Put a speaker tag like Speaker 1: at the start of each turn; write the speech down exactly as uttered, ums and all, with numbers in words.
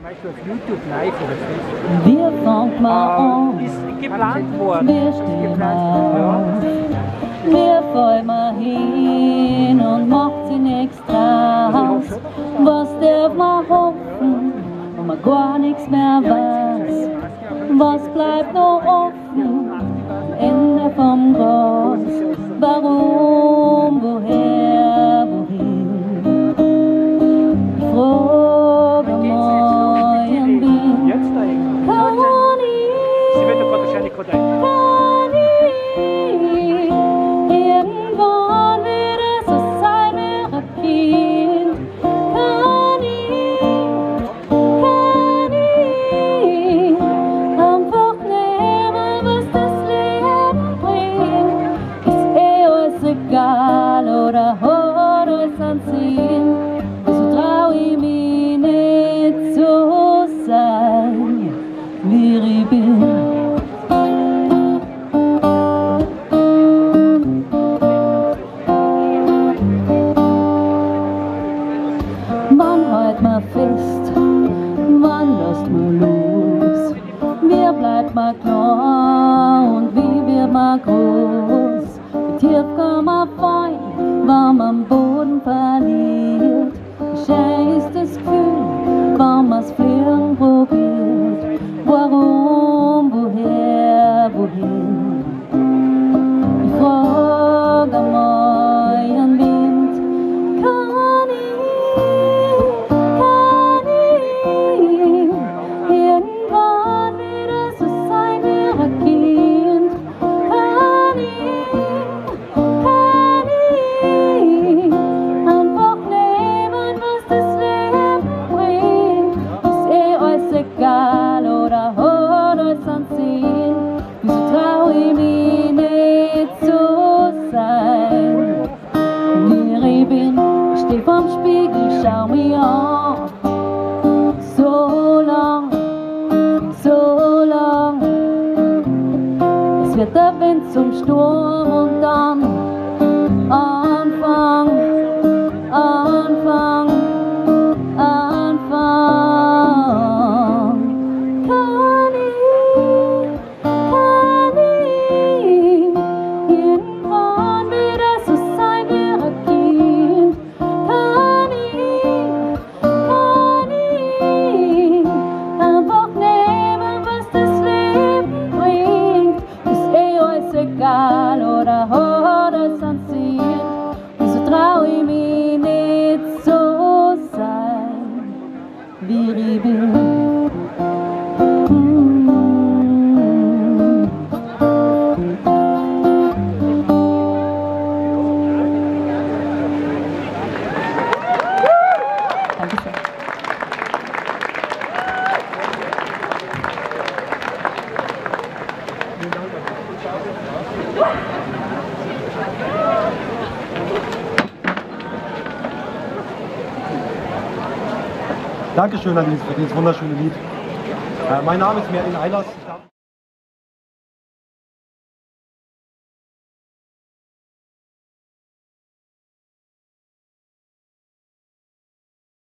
Speaker 1: Wir fangen mal an,
Speaker 2: Ist geplant worden.
Speaker 1: wir stehen auf, wir fallen mal hin und macht sie nichts draus. Was darf man hoffen, wenn man gar nichts mehr weiß? Was bleibt noch offen am Ende vom Gras? Warum, woher, wohin? Ich frage meinen Wind. Kann ich, kann ich irgendwann wieder so sein wie ein Kind? Kann ich, kann ich einfach nehmen, was das Leben bringt? Ist eh alles egal oder hat alles einen Sinn? Wieso trau ich mich nicht so sein, wie ich bin? Wann halt man fest, wann lässt man los? Wie bleibt man klar und wie wird man groß? Wie tief kann man fallen, wenn man am Boden verliert? Wie schön ist das Gefühl, wenn man's fliegen probiert? Warum, woher, wohin? Ich frage meinen Wind. Kann ich, kann ich irgendwann wieder so sein wie ein Kind? Kann ich, kann ich einfach nehmen, was das Leben bringt? Ist eh alles egal oder hat alles einen Sinn? Wieso trau ich mich nicht so sein, wie ich bin? Ich steh vorm Spiegel, schau mich an. So lang, so lang. Es wird der Wind zum Sturm und dann Anfang, Anfang, Anfang. Kann ich, kann ich irgendwann wieder so sein wie ein Kind? Kann ich, kann ich einfach nehmen, was das Leben bringt? Ist eh alles egal oder hat es einen Sinn? Wieso trau ich mich nicht so sein, wie ich bin? Mm. Dankeschön.
Speaker 3: Dankeschön an dieses, für dieses wunderschöne Lied. Äh, mein Name ist einer.